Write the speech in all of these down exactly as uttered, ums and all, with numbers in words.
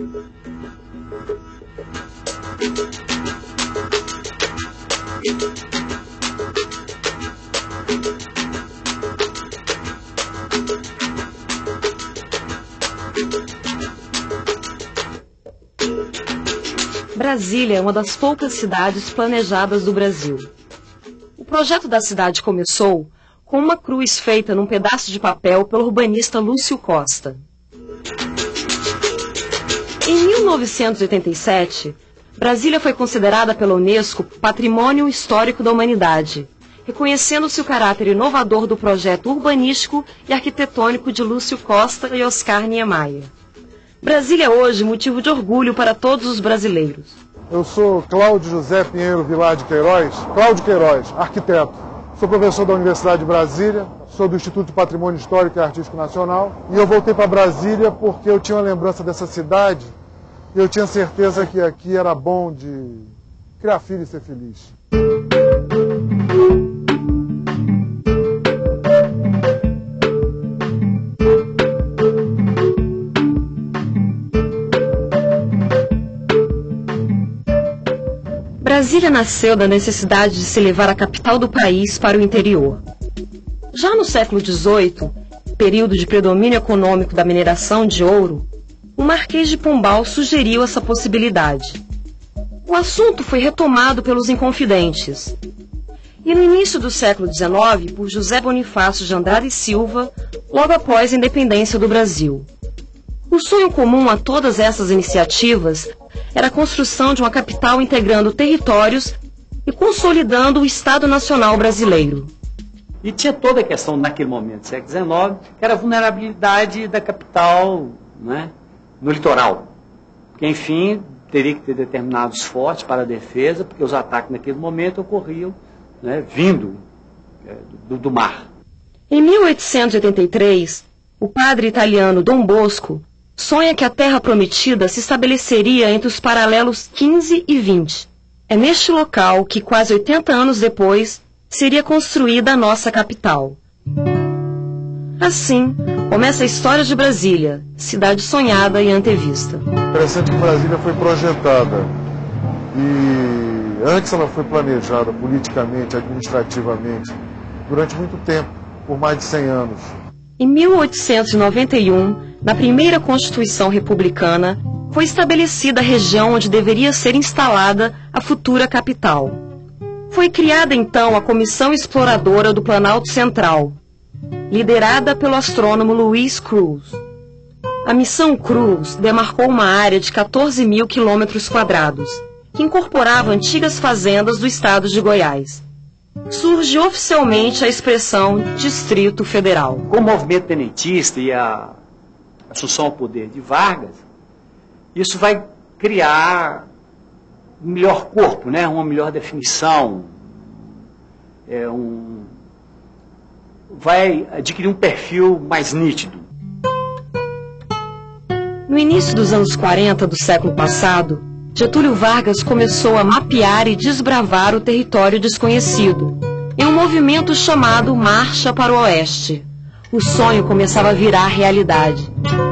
Brasília é uma das poucas cidades planejadas do Brasil. O projeto da cidade começou com uma cruz feita num pedaço de papel pelo urbanista Lúcio Costa. Em mil novecentos e oitenta e sete, Brasília foi considerada pela Unesco Patrimônio Histórico da Humanidade, reconhecendo-se o caráter inovador do projeto urbanístico e arquitetônico de Lúcio Costa e Oscar Niemeyer. Brasília é hoje motivo de orgulho para todos os brasileiros. Eu sou Cláudio José Pinheiro Vilar de Queiroz, Cláudio Queiroz, arquiteto. Sou professor da Universidade de Brasília, sou do Instituto de Patrimônio Histórico e Artístico Nacional e eu voltei para Brasília porque eu tinha uma lembrança dessa cidade e eu tinha certeza que aqui era bom de criar filho e ser feliz. Brasília nasceu da necessidade de se levar a capital do país para o interior. Já no século dezoito, período de predomínio econômico da mineração de ouro, o Marquês de Pombal sugeriu essa possibilidade. O assunto foi retomado pelos Inconfidentes. E no início do século dezenove, por José Bonifácio de Andrade e Silva, logo após a independência do Brasil. O sonho comum a todas essas iniciativas era a construção de uma capital integrando territórios e consolidando o Estado Nacional brasileiro. E tinha toda a questão, naquele momento do século dezenove, que era a vulnerabilidade da capital, né, no litoral. Porque, enfim, teria que ter determinados fortes para a defesa, porque os ataques naquele momento ocorriam, né, vindo é, do, do mar. Em mil oitocentos e oitenta e três, o padre italiano Dom Bosco sonha que a Terra Prometida se estabeleceria entre os paralelos quinze e vinte. É neste local que, quase oitenta anos depois, seria construída a nossa capital. Assim, começa a história de Brasília, cidade sonhada e antevista. Interessante que Brasília foi projetada e antes ela foi planejada politicamente, administrativamente, durante muito tempo, por mais de cem anos. Em mil oitocentos e noventa e um, na primeira Constituição Republicana, foi estabelecida a região onde deveria ser instalada a futura capital. Foi criada então a Comissão Exploradora do Planalto Central, liderada pelo astrônomo Luiz Cruz. A Missão Cruz demarcou uma área de quatorze mil quilômetros quadrados, que incorporava antigas fazendas do estado de Goiás. Surge oficialmente a expressão Distrito Federal. Com o movimento tenentista e a assunção ao poder de Vargas, isso vai criar um melhor corpo, né? Uma melhor definição, é um, vai adquirir um perfil mais nítido. No início dos anos quarenta do século passado, Getúlio Vargas começou a mapear e desbravar o território desconhecido, em um movimento chamado Marcha para o Oeste. O sonho começava a virar realidade.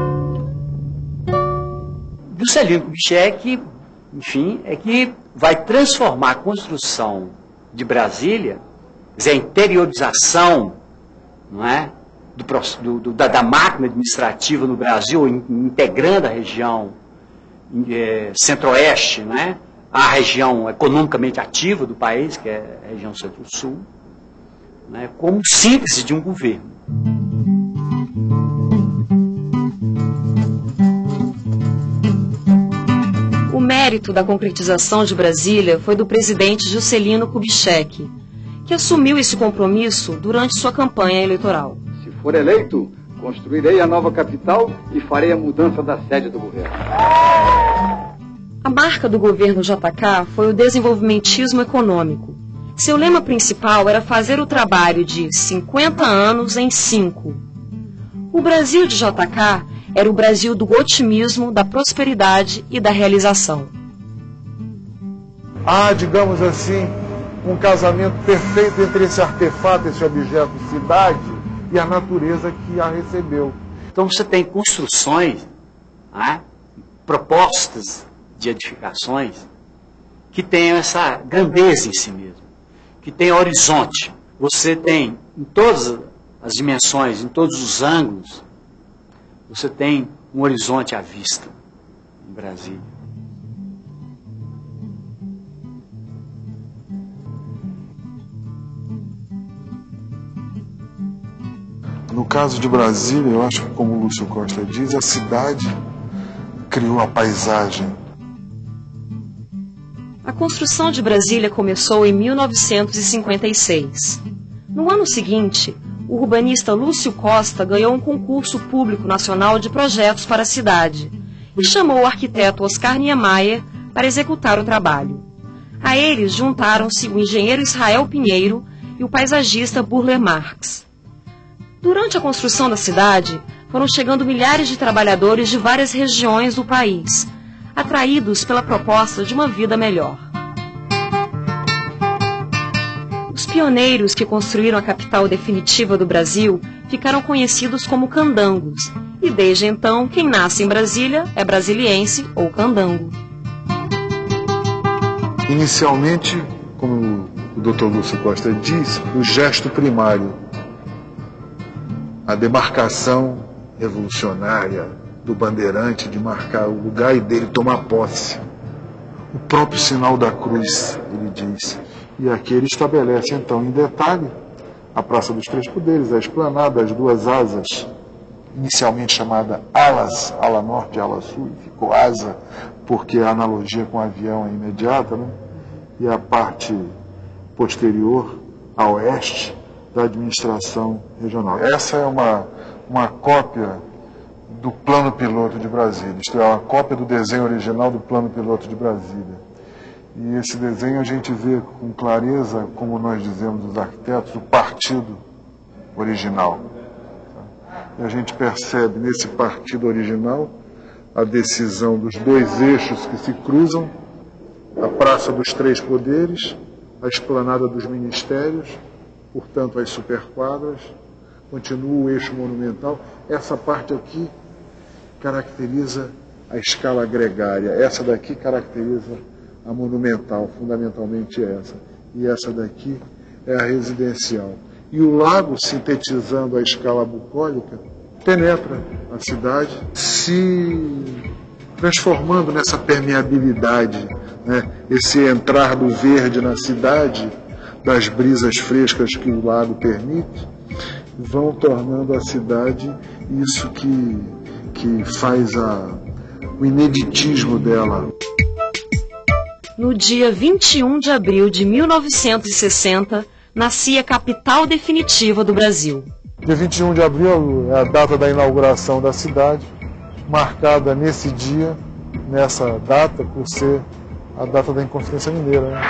Juscelino Kubitschek, enfim, é que vai transformar a construção de Brasília, quer dizer, a interiorização, não é, do, do, da, da máquina administrativa no Brasil, in, integrando a região é, centro-oeste, né, a região economicamente ativa do país, que é a região centro-sul, né, como síntese de um governo. O mérito da concretização de Brasília foi do presidente Juscelino Kubitschek, que assumiu esse compromisso durante sua campanha eleitoral. Se for eleito, construirei a nova capital e farei a mudança da sede do governo. A marca do governo J K foi o desenvolvimentismo econômico. Seu lema principal era fazer o trabalho de cinquenta anos em cinco. O Brasil de J K era o Brasil do otimismo, da prosperidade e da realização. Há, digamos assim, um casamento perfeito entre esse artefato, esse objeto, cidade, e a natureza que a recebeu. Então você tem construções, né, propostas de edificações que tenham essa grandeza em si mesmo, que tenham horizonte. Você tem em todas as dimensões, em todos os ângulos, você tem um horizonte à vista em Brasília. No caso de Brasília, eu acho que, como o Lúcio Costa diz, a cidade criou a paisagem. A construção de Brasília começou em mil novecentos e cinquenta e seis. No ano seguinte, o urbanista Lúcio Costa ganhou um concurso público nacional de projetos para a cidade e chamou o arquiteto Oscar Niemeyer para executar o trabalho. A eles juntaram-se o engenheiro Israel Pinheiro e o paisagista Burle Marx. Durante a construção da cidade, foram chegando milhares de trabalhadores de várias regiões do país, atraídos pela proposta de uma vida melhor. Os pioneiros que construíram a capital definitiva do Brasil ficaram conhecidos como candangos, e desde então, quem nasce em Brasília é brasiliense ou candango. Inicialmente, como o doutor Lúcio Costa diz, o gesto primário, a demarcação revolucionária do bandeirante de marcar o lugar e dele tomar posse. O próprio sinal da cruz, ele diz. E aqui ele estabelece, então, em detalhe, a Praça dos Três Poderes, a esplanada, as duas asas, inicialmente chamada alas, ala norte e ala sul, ficou asa, porque a analogia com o avião é imediata, né? E a parte posterior, a oeste, da administração regional. Essa é uma, uma cópia do plano piloto de Brasília, isto é, uma cópia do desenho original do plano piloto de Brasília. E esse desenho a gente vê com clareza, como nós dizemos os arquitetos, o partido original. E a gente percebe nesse partido original a decisão dos dois eixos que se cruzam, a Praça dos Três Poderes, a esplanada dos ministérios, portanto, as superquadras, continua o eixo monumental. Essa parte aqui caracteriza a escala gregária, essa daqui caracteriza a monumental, fundamentalmente essa. E essa daqui é a residencial. E o lago, sintetizando a escala bucólica, penetra a cidade, se transformando nessa permeabilidade, né? Esse entrar do verde na cidade, das brisas frescas que o lago permite, vão tornando a cidade isso que, que faz a, o ineditismo dela. No dia vinte e um de abril de mil novecentos e sessenta, nascia a capital definitiva do Brasil. Dia vinte e um de abril é a data da inauguração da cidade, marcada nesse dia, nessa data, por ser a data da Inconfidência Mineira, né?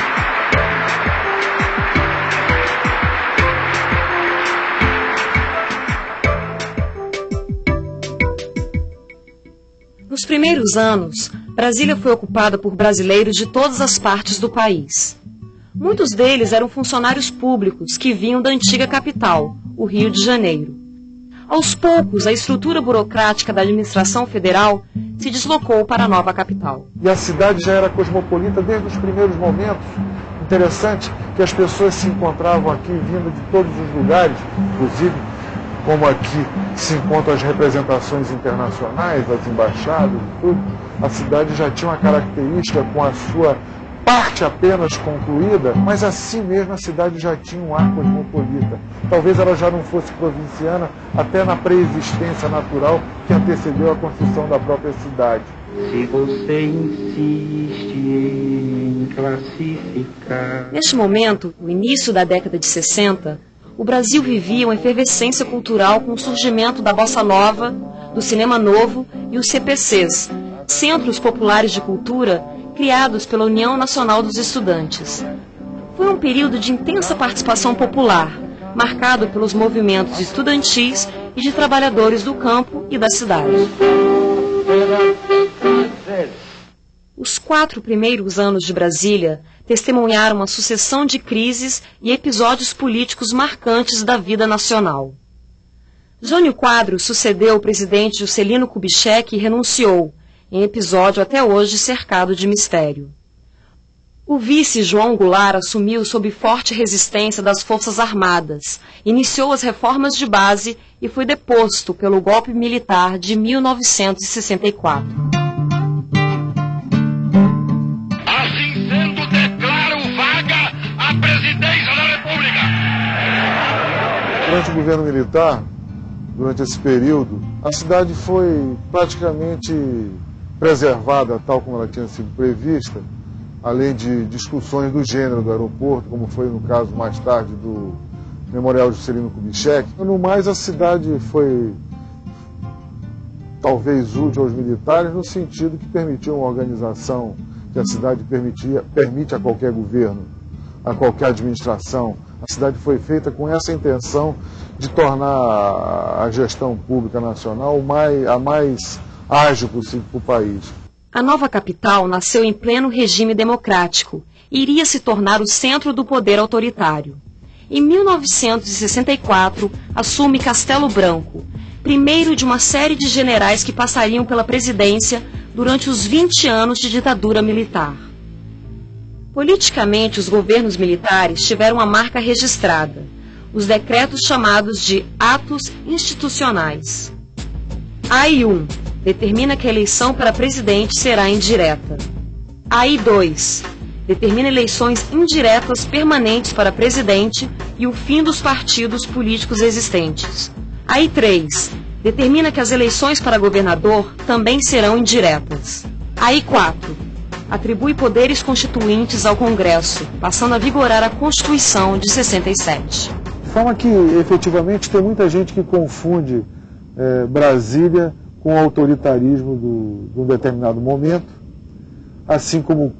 Nos primeiros anos, Brasília foi ocupada por brasileiros de todas as partes do país. Muitos deles eram funcionários públicos que vinham da antiga capital, o Rio de Janeiro. Aos poucos, a estrutura burocrática da administração federal se deslocou para a nova capital. E a cidade já era cosmopolita desde os primeiros momentos. Interessante que as pessoas se encontravam aqui vindo de todos os lugares, inclusive como aqui se encontram as representações internacionais, as embaixadas e tudo. A cidade já tinha uma característica com a sua parte apenas concluída, mas assim mesmo a cidade já tinha um ar cosmopolita. Talvez ela já não fosse provinciana até na preexistência natural que antecedeu a construção da própria cidade. Se você insiste em classificar... Neste momento, no início da década de sessenta, o Brasil vivia uma efervescência cultural com o surgimento da bossa nova, do cinema novo e os C P Cs, Centros Populares de Cultura, criados pela União Nacional dos Estudantes. Foi um período de intensa participação popular, marcado pelos movimentos estudantis e de trabalhadores do campo e da cidade. Os quatro primeiros anos de Brasília testemunharam uma sucessão de crises e episódios políticos marcantes da vida nacional. Jânio Quadros sucedeu o presidente Juscelino Kubitschek e renunciou, em episódio até hoje cercado de mistério. O vice João Goulart assumiu sob forte resistência das Forças Armadas, iniciou as reformas de base e foi deposto pelo golpe militar de mil novecentos e sessenta e quatro. Assim sendo, declaro vaga a presidência da República. Durante o governo militar, durante esse período, a cidade foi praticamente preservada tal como ela tinha sido prevista, além de discussões do gênero do aeroporto, como foi no caso mais tarde do Memorial Juscelino Kubitschek. No mais, a cidade foi talvez útil aos militares no sentido que permitiu uma organização que a cidade permitia, permite a qualquer governo, a qualquer administração. A cidade foi feita com essa intenção de tornar a gestão pública nacional mais, a mais ágil possível para o país. A nova capital nasceu em pleno regime democrático e iria se tornar o centro do poder autoritário. Em mil novecentos e sessenta e quatro, assume Castelo Branco, primeiro de uma série de generais que passariam pela presidência durante os vinte anos de ditadura militar. Politicamente, os governos militares tiveram uma marca registrada, os decretos chamados de atos institucionais. A I um determina que a eleição para presidente será indireta. A I dois determina eleições indiretas permanentes para presidente e o fim dos partidos políticos existentes. A I três determina que as eleições para governador também serão indiretas. A I quatro atribui poderes constituintes ao Congresso, passando a vigorar a Constituição de sessenta e sete. De forma que, efetivamente, tem muita gente que confunde é, Brasília com o autoritarismo do, de um determinado momento, assim como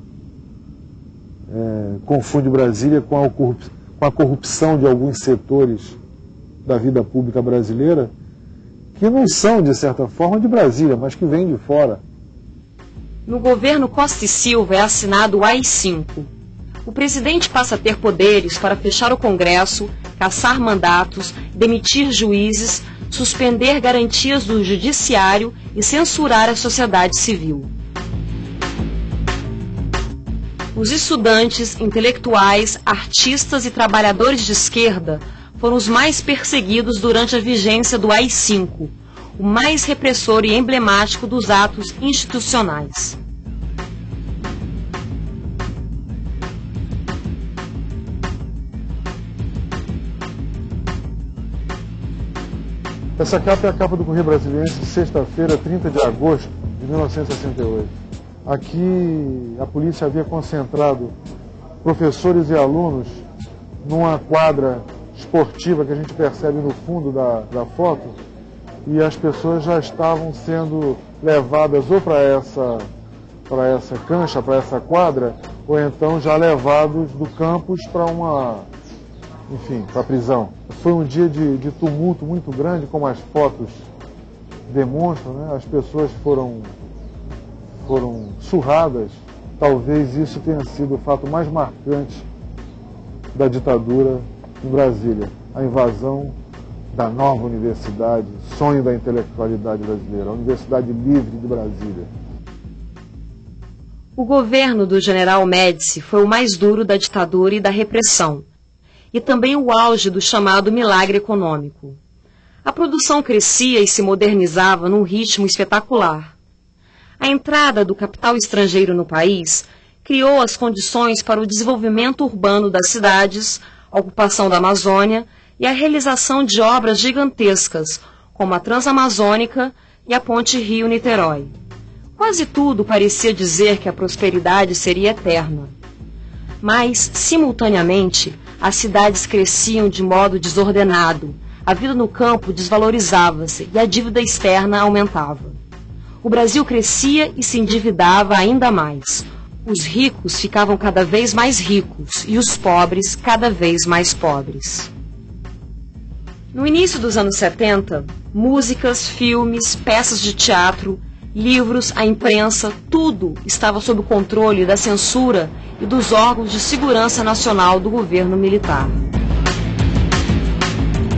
é, confunde Brasília com a, com a corrupção de alguns setores da vida pública brasileira, que não são, de certa forma, de Brasília, mas que vêm de fora. No governo Costa e Silva é assinado o A I cinco. O presidente passa a ter poderes para fechar o Congresso, cassar mandatos, demitir juízes, suspender garantias do judiciário e censurar a sociedade civil. Os estudantes, intelectuais, artistas e trabalhadores de esquerda foram os mais perseguidos durante a vigência do A I cinco, o mais repressor e emblemático dos atos institucionais. Essa capa é a capa do Correio Brasiliense, sexta-feira, trinta de agosto de mil novecentos e sessenta e oito. Aqui a polícia havia concentrado professores e alunos numa quadra esportiva que a gente percebe no fundo da, da foto, e as pessoas já estavam sendo levadas ou para essa, para essa cancha, para essa quadra, ou então já levados do campus para uma, enfim, para a prisão. Foi um dia de, de tumulto muito grande, como as fotos demonstram, né? As pessoas foram, foram surradas. Talvez isso tenha sido o fato mais marcante da ditadura em Brasília, a invasão da nova universidade, sonho da intelectualidade brasileira, a Universidade Livre de Brasília. O governo do general Médici foi o mais duro da ditadura e da repressão, e também o auge do chamado milagre econômico. A produção crescia e se modernizava num ritmo espetacular. A entrada do capital estrangeiro no país criou as condições para o desenvolvimento urbano das cidades, a ocupação da Amazônia e a realização de obras gigantescas, como a Transamazônica e a Ponte Rio-Niterói. Quase tudo parecia dizer que a prosperidade seria eterna. Mas, simultaneamente, as cidades cresciam de modo desordenado, a vida no campo desvalorizava-se e a dívida externa aumentava. O Brasil crescia e se endividava ainda mais. Os ricos ficavam cada vez mais ricos e os pobres cada vez mais pobres. No início dos anos setenta, músicas, filmes, peças de teatro, livros, a imprensa, tudo estava sob o controle da censura e dos órgãos de segurança nacional do governo militar.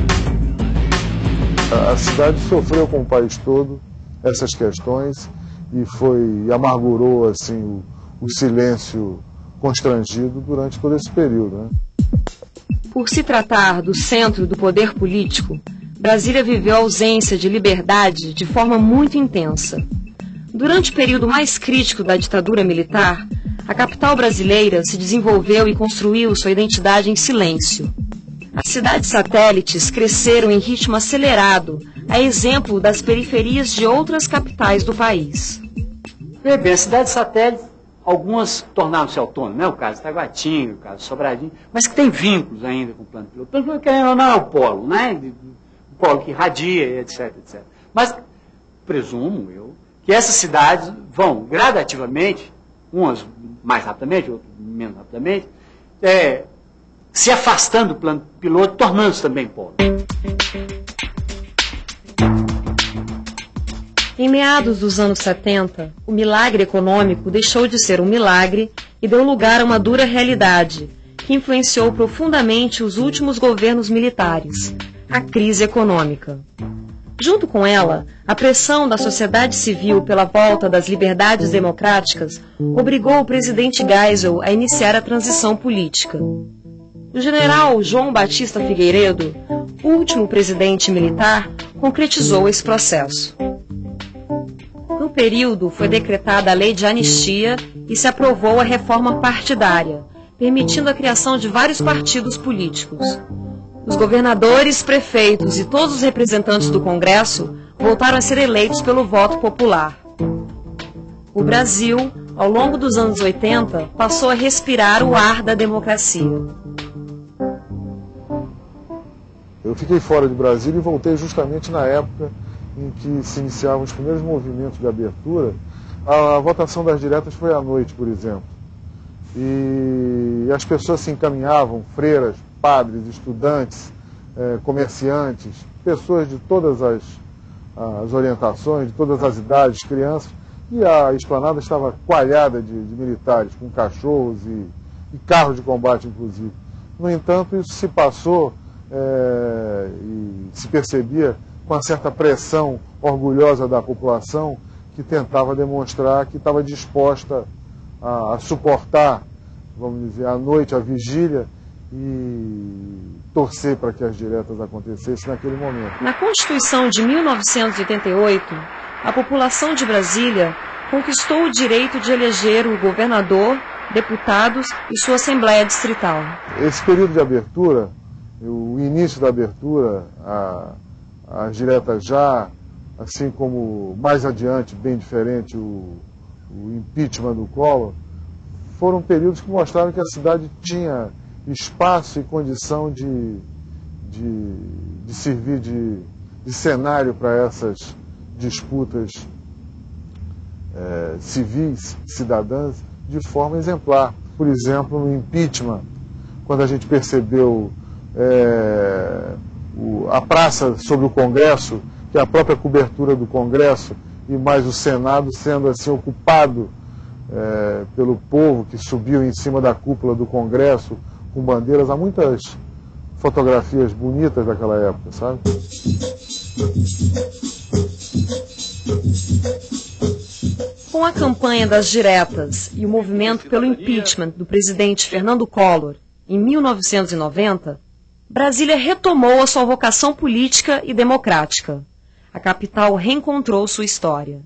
A cidade sofreu com o país todo essas questões e foi, amargurou assim, o, o silêncio constrangido durante todo esse período, né? Por se tratar do centro do poder político, Brasília viveu a ausência de liberdade de forma muito intensa. Durante o período mais crítico da ditadura militar, a capital brasileira se desenvolveu e construiu sua identidade em silêncio. As cidades satélites cresceram em ritmo acelerado, a exemplo das periferias de outras capitais do país. Bem, bem, as cidades satélites, algumas tornaram-se autônomas, né? O caso de Taguatinga, o caso de Sobradinho, mas que tem vínculos ainda com o plano piloto. O plano piloto querendo ou não é o polo, né? O polo que irradia, etc, etcétera. Mas presumo eu que essas cidades vão gradativamente, umas mais rapidamente, outras menos rapidamente, é, se afastando do plano piloto, tornando-se também polo. Em meados dos anos setenta, o milagre econômico deixou de ser um milagre e deu lugar a uma dura realidade, que influenciou profundamente os últimos governos militares, a crise econômica. Junto com ela, a pressão da sociedade civil pela volta das liberdades democráticas obrigou o presidente Geisel a iniciar a transição política. O general João Batista Figueiredo, último presidente militar, concretizou esse processo. No período, foi decretada a lei de anistia e se aprovou a reforma partidária, permitindo a criação de vários partidos políticos. Os governadores, prefeitos e todos os representantes do Congresso voltaram a ser eleitos pelo voto popular. O Brasil, ao longo dos anos oitenta, passou a respirar o ar da democracia. Eu fiquei fora de Brasília e voltei justamente na época em que se iniciavam os primeiros movimentos de abertura. A, a votação das diretas foi à noite, por exemplo. E as pessoas se encaminhavam, freiras, padres, estudantes, eh, comerciantes, pessoas de todas as, as orientações, de todas as idades, crianças, e a esplanada estava coalhada de, de militares, com cachorros e, e carros de combate, inclusive. No entanto, isso se passou eh, e se percebia com uma certa pressão orgulhosa da população que tentava demonstrar que estava disposta a, a suportar, vamos dizer, a noite, a vigília, e torcer para que as diretas acontecessem naquele momento. Na Constituição de mil novecentos e oitenta e oito, a população de Brasília conquistou o direito de eleger o governador, deputados e sua Assembleia Distrital. Esse período de abertura, o início da abertura, a, as diretas já, assim como mais adiante, bem diferente, o, o impeachment do Collor, foram períodos que mostraram que a cidade tinha espaço e condição de, de, de servir de, de cenário para essas disputas é, civis, cidadãs, de forma exemplar. Por exemplo, no impeachment, quando a gente percebeu é, o, a praça sobre o Congresso, que é a própria cobertura do Congresso, e mais o Senado sendo assim ocupado é, pelo povo que subiu em cima da cúpula do Congresso, com bandeiras, há muitas fotografias bonitas daquela época, sabe? Com a campanha das diretas e o movimento pelo impeachment do presidente Fernando Collor, em mil novecentos e noventa, Brasília retomou a sua vocação política e democrática. A capital reencontrou sua história.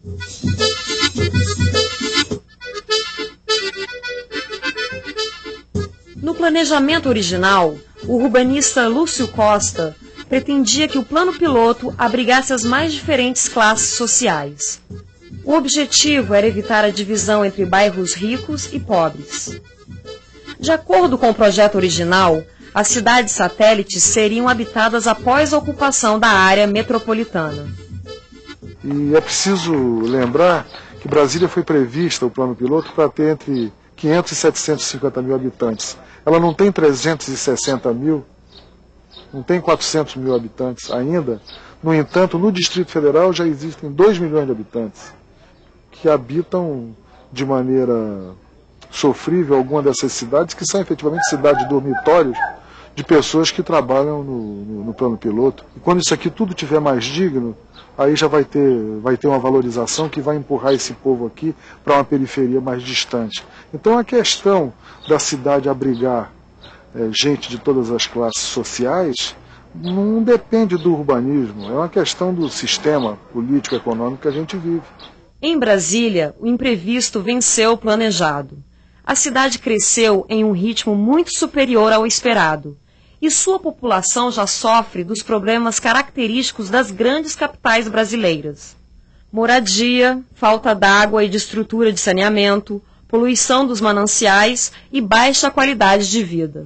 No planejamento original, o urbanista Lúcio Costa pretendia que o plano piloto abrigasse as mais diferentes classes sociais. O objetivo era evitar a divisão entre bairros ricos e pobres. De acordo com o projeto original, as cidades satélites seriam habitadas após a ocupação da área metropolitana. E é preciso lembrar que Brasília foi prevista, o plano piloto, para ter entre quinhentos e setecentos e cinquenta mil habitantes. Ela não tem trezentos e sessenta mil, não tem quatrocentos mil habitantes ainda. No entanto, no Distrito Federal já existem dois milhões de habitantes que habitam de maneira sofrível alguma dessas cidades, que são efetivamente cidades dormitórios de pessoas que trabalham no, no, no plano piloto. E quando isso aqui tudo tiver mais digno, aí já vai ter, vai ter uma valorização que vai empurrar esse povo aqui para uma periferia mais distante. Então a questão da cidade abrigar é, gente de todas as classes sociais não depende do urbanismo, é uma questão do sistema político-econômico que a gente vive. Em Brasília, o imprevisto venceu o planejado. A cidade cresceu em um ritmo muito superior ao esperado, e sua população já sofre dos problemas característicos das grandes capitais brasileiras. Moradia, falta d'água e de estrutura de saneamento, poluição dos mananciais e baixa qualidade de vida.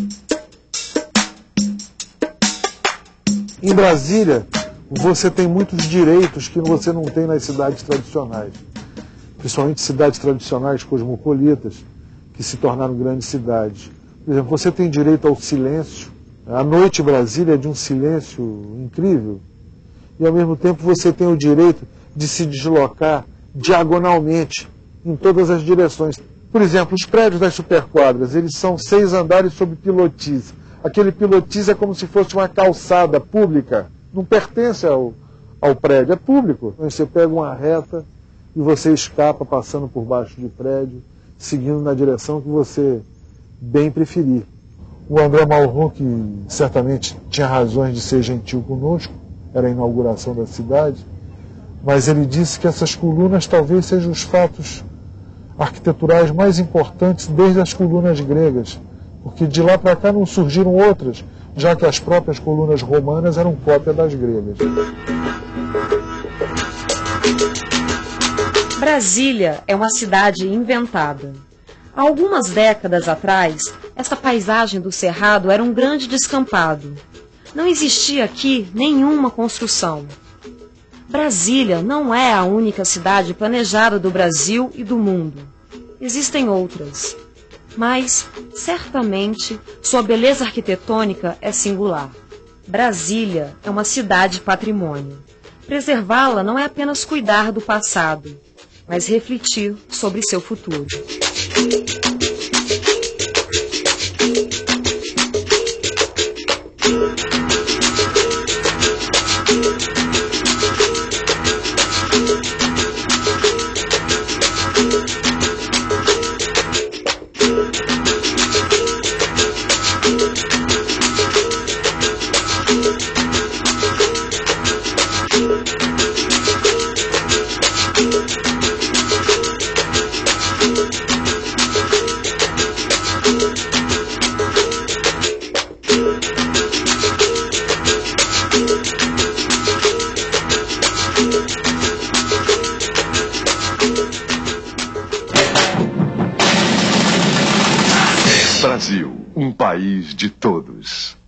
Em Brasília, você tem muitos direitos que você não tem nas cidades tradicionais, principalmente cidades tradicionais cosmopolitas, que se tornaram grandes cidades. Por exemplo, você tem direito ao silêncio. A noite em Brasília é de um silêncio incrível. E, ao mesmo tempo, você tem o direito de se deslocar diagonalmente em todas as direções. Por exemplo, os prédios das superquadras, eles são seis andares sob pilotis. Aquele pilotis é como se fosse uma calçada pública. Não pertence ao, ao prédio, é público. Você pega uma reta e você escapa passando por baixo de prédio, seguindo na direção que você bem preferir. O André Malraux, que certamente tinha razões de ser gentil conosco, era a inauguração da cidade, mas ele disse que essas colunas talvez sejam os fatos arquiteturais mais importantes desde as colunas gregas, porque de lá para cá não surgiram outras, já que as próprias colunas romanas eram cópia das gregas. Brasília é uma cidade inventada. Há algumas décadas atrás, essa paisagem do Cerrado era um grande descampado. Não existia aqui nenhuma construção. Brasília não é a única cidade planejada do Brasil e do mundo. Existem outras. Mas, certamente, sua beleza arquitetônica é singular. Brasília é uma cidade patrimônio. Preservá-la não é apenas cuidar do passado, mas refletir sobre seu futuro. Brasil, um país de todos.